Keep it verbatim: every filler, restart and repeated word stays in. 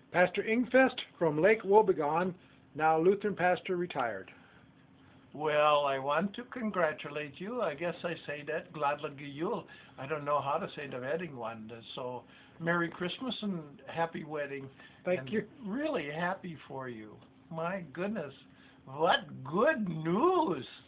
Pastor INGQVIST from Lake Woebegone, now Lutheran pastor retired. Well, I want to congratulate you. I guess I say that gladly you. I don't know how to say the wedding one. So, Merry Christmas and Happy Wedding. Thank and you. Really happy for you. My goodness, what good news.